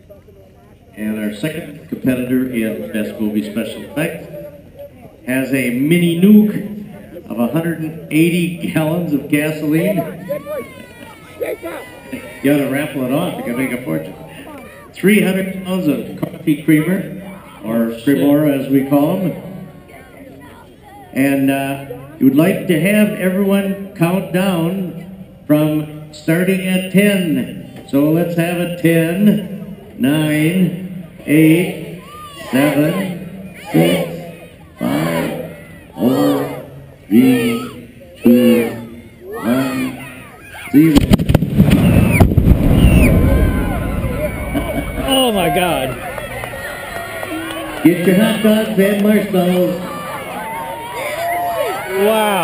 And our second competitor in Best Movie Special Effects has a Mini Nuke of 180 gallons of gasoline. You ought to raffle it off, you can make a fortune. 300 pounds of coffee creamer, or Cremora as we call them. And you would like to have everyone count down from starting at 10. So let's have a 10, 9, 8, 7, 6, 5, 4, 3, 2, 1, 0. Oh my God. Get your hot dogs and marshmallows. Wow.